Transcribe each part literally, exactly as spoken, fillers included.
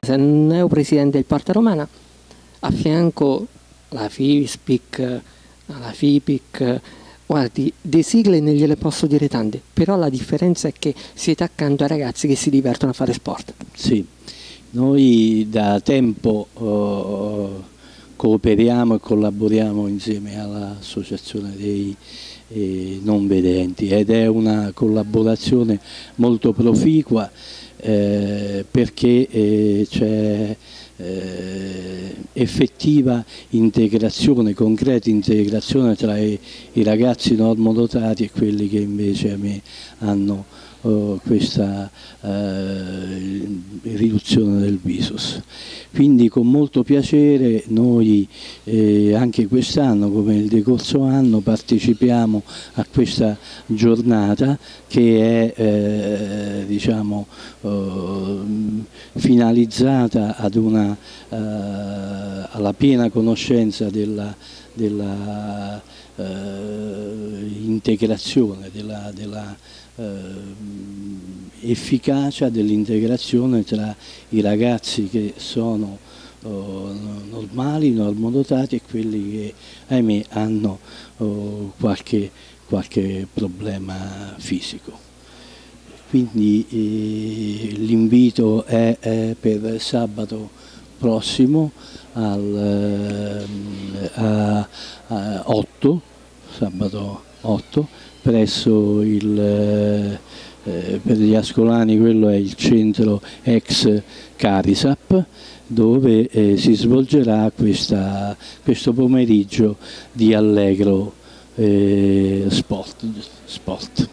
neopresidente del Porta Romana, a fianco la FISPIC, la FIPIC, guardi, di sigle non gliele posso dire tante, però la differenza è che siete accanto ai ragazzi che si divertono a fare sport. Sì, noi da tempo uh, cooperiamo e collaboriamo insieme all'Associazione dei eh, Non Vedenti ed è una collaborazione molto proficua eh, perché eh, c'è Eh, effettiva integrazione, concreta integrazione tra i, i ragazzi normodotati e quelli che invece a me hanno oh, questa eh, riduzione del visus. Quindi con molto piacere noi eh, anche quest'anno, come il decorso anno, partecipiamo a questa giornata che è eh, diciamo, eh, finalizzata ad una, eh, alla piena conoscenza della, della eh, integrazione, della, della eh, efficacia dell'integrazione tra i ragazzi che sono oh, normali, normodotati e quelli che ahimè hanno oh, qualche, qualche problema fisico. Quindi eh, l'invito è, è per sabato prossimo al, eh, a, a otto, sabato otto, presso il, eh, per gli ascolani quello è il centro ex Carisap, dove eh, si svolgerà questa, questo pomeriggio di Allegro eh, Sport. sport.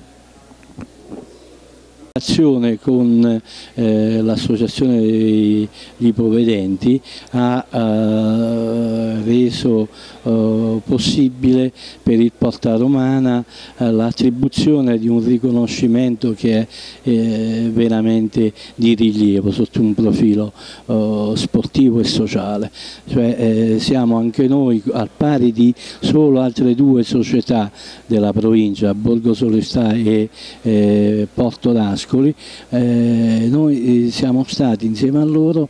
Con eh, l'associazione degli ipovedenti ha eh, reso eh, possibile per il Porta Romana eh, l'attribuzione di un riconoscimento che è eh, veramente di rilievo sotto un profilo eh, sportivo e sociale, cioè eh, siamo anche noi al pari di solo altre due società della provincia, Borgo Solestà e eh, Porto D'Ascoli. Eh, noi siamo stati insieme a loro,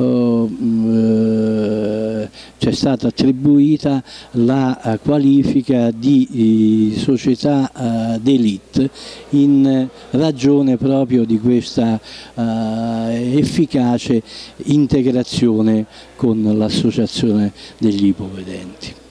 eh, c'è stata attribuita la qualifica di società eh, d'élite in ragione proprio di questa eh, efficace integrazione con l'associazione degli ipovedenti.